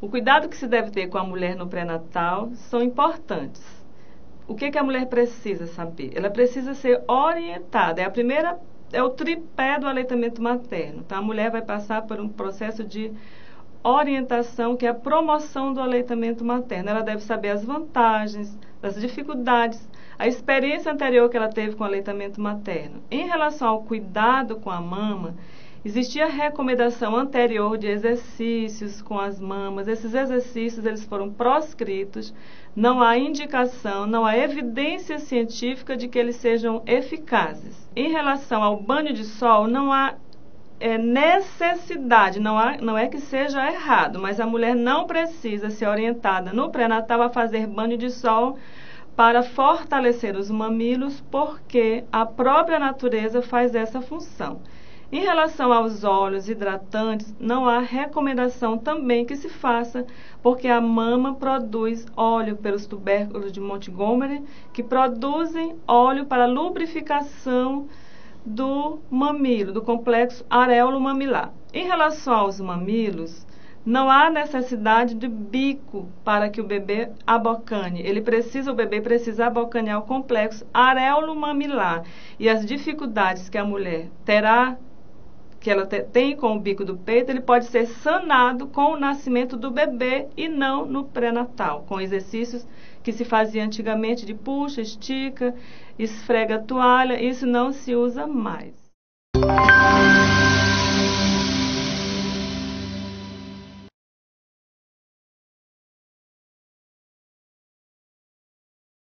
O cuidado que se deve ter com a mulher no pré-natal são importantes. O que a mulher precisa saber? Ela precisa ser orientada. É o tripé do aleitamento materno. Então, a mulher vai passar por um processo de orientação, que é a promoção do aleitamento materno. Ela deve saber as vantagens, as dificuldades, a experiência anterior que ela teve com o aleitamento materno. Em relação ao cuidado com a mama, existia recomendação anterior de exercícios com as mamas. Esses exercícios eles foram proscritos. Não há indicação, não há evidência científica de que eles sejam eficazes. Em relação ao banho de sol, não há necessidade, não é que seja errado, mas a mulher não precisa ser orientada no pré-natal a fazer banho de sol para fortalecer os mamilos, porque a própria natureza faz essa função. Em relação aos óleos hidratantes, não há recomendação também que se faça, porque a mama produz óleo pelos tubérculos de Montgomery, que produzem óleo para lubrificação do mamilo, do complexo areolo-mamilar. Em relação aos mamilos, não há necessidade de bico para que o bebê abocane. O bebê precisa abocanear o complexo areolo-mamilar. E as dificuldades que a mulher terá, que ela tem com o bico do peito, ele pode ser sanado com o nascimento do bebê e não no pré-natal, com exercícios que se fazia antigamente de puxa, estica, esfrega a toalha. Isso não se usa mais.